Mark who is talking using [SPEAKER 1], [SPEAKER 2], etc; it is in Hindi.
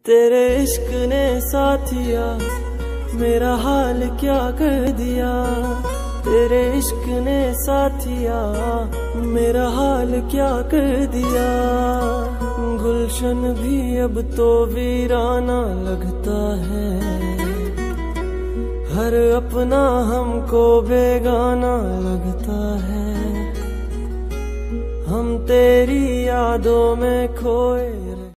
[SPEAKER 1] तेरे इश्क ने साथिया मेरा हाल क्या कर दिया। तेरे इश्क ने साथिया मेरा हाल क्या कर दिया। गुलशन भी अब तो वीराना लगता है। हर अपना हमको बेगाना लगता है। हम तेरी यादों में खोए